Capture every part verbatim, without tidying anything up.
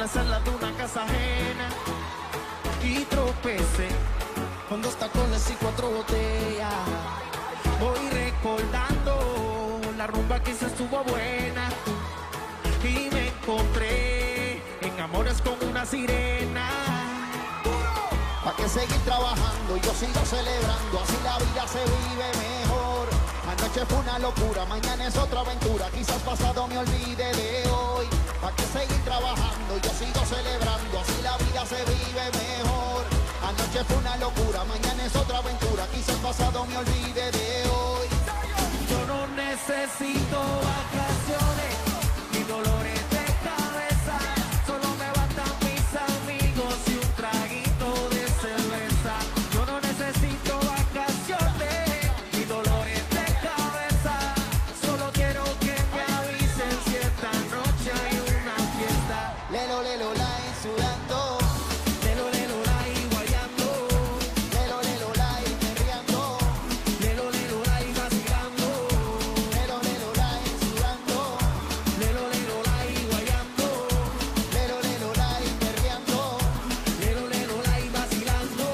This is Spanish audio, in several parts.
la sala de una casa ajena y tropecé con dos tacones y cuatro botellas. Voy recordando la rumba que se estuvo buena y me encontré en amores con una sirena. ¿Pa' qué seguir trabajando? Yo sigo celebrando, así la vida se vive mejor. Anoche fue una locura, mañana es otra aventura. Quizás pasado me olvide de hoy. ¿Pa' qué seguir trabajando? Yo sigo celebrando, así la vida se vive mejor. Anoche fue una locura, mañana es otra aventura. Quizás pasado me olvide de hoy. Yo no necesito vacaciones ni dolores de cabeza. Solo me bastan mis amigos y un traguito de cerveza. Yo no necesito vacaciones ni dolores de cabeza. Solo quiero que me avisen si esta noche hay una fiesta. Lelo, lelo, lai, sudando. Lelo, lelo, lai, guayando. Lelo, lelo, lai, perreando. Lelo, lelo, lai, vacilando. Lelo, lelo, lai, sudando. Lelo, lelo, lai, guayando. Lelo, lelo, lai, perreando. Lelo, lelo, lai, vacilando.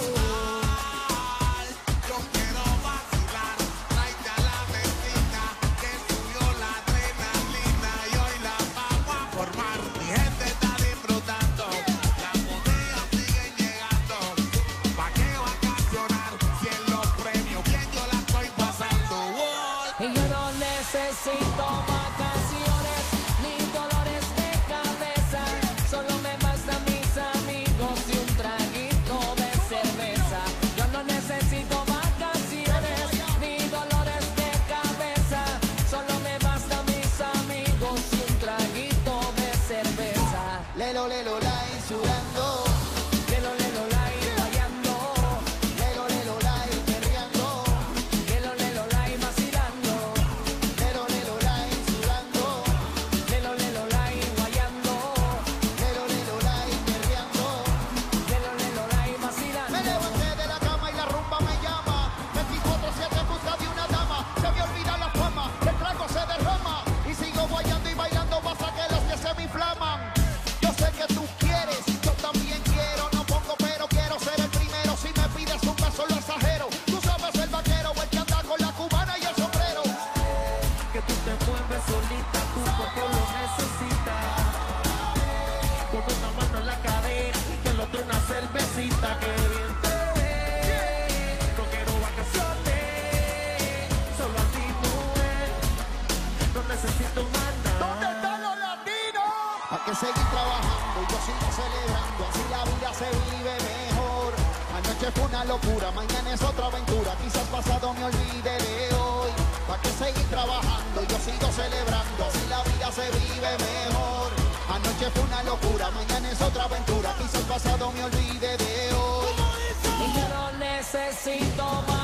Yo quiero vacilar, tráete a la vecina que subió la adrenalina y hoy la vamos a formar. Mi gente está disfrutando, las botellas siguen llegando. ¿Pa' qué vacacionar si en los premios bien yo la estoy pasando? Wow. Y yo no necesito vacaciones ni dolores de cabeza. Solo me bastan mis amigos y un traguito de cerveza. Yo no necesito vacaciones ni dolores de cabeza. Solo me bastan mis amigos y un traguito de cerveza. Lelo, lelo, lai, sudando. Lelo, lelo, lai, guayando. Lelo, lelo, lai, perreando. Lelo, lelo, lai, vacilando. Lelo, lelo, lai, sudando. Lelo, lelo, lai, guayando. Lelo, lelo, lai, perreando. Lelo, lelo, lai, vacilando. Me levanté de la cama y la rumba me llama. veinticuatro siete en busca de una dama. Se me olvida la fama, el trago se derrama. Y sigo guayando y bailando hasta que los pies se me inflaman. Yo sé que tú quieres, yo también quiero. No pongo pero quiero ser el primero. Si me pides un beso lo exagero. Tú sabes el vaquero, el que anda con la cubana y el sombrero. Que tú te mueves solita, tu cuerpo lo necesita. Con una mano en la cadera y el otro una cervecita. Que bien te ve. No quiero vacaciones, solo a ti mujer. No necesito más ¿Dónde nada. están los latinos? ¿Para qué seguir trabajando? Yo sigo celebrando, así la vida se vive mejor. Anoche fue una locura, mañana es otra aventura. Quizás pasado me olvide de hoy. ¿Para qué seguir trabajando? Yo sigo celebrando, así la vida se vive mejor. Anoche fue una locura, mañana es otra aventura. Quizás pasado me olvide de hoy. Y yo no necesito más